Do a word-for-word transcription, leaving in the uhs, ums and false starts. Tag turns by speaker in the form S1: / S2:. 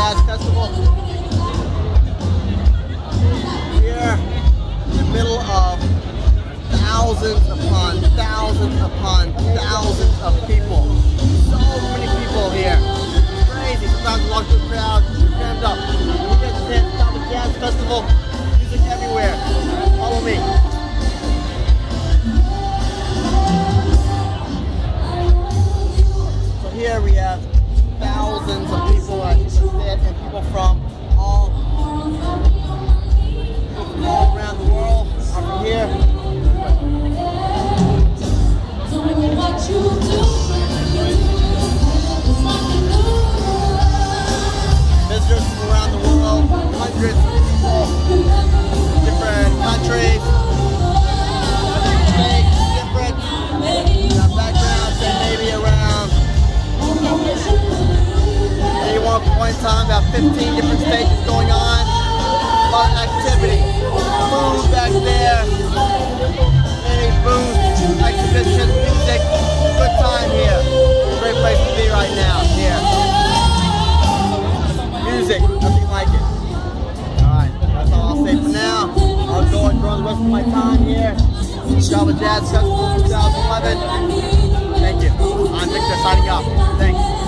S1: Jazz Festival. Here, in the middle of thousands upon thousands upon thousands of people. So many people here. It's crazy. Sometimes you walk through the crowd, you're crammed up. You guys attend the Jazz Festival. Music everywhere. Follow me. So here we have thousands of people, as you can see, and people from all, from all around the world are from here. Visitors from around the world, hundreds of people, different countries, different states, different uh, backgrounds, and maybe around any one point in time, about fifteen different stages going on. A lot of activity. Food back there. Many booths, exhibitions, music. Good time here. Great place to be right now. Here. Music. Nothing like it. Alright. That's all I'll say for now. I'll go and enjoy the rest of my time here. Jakarta Jazz Festival twenty eleven. Thank you. I'm Victor signing off. Thanks.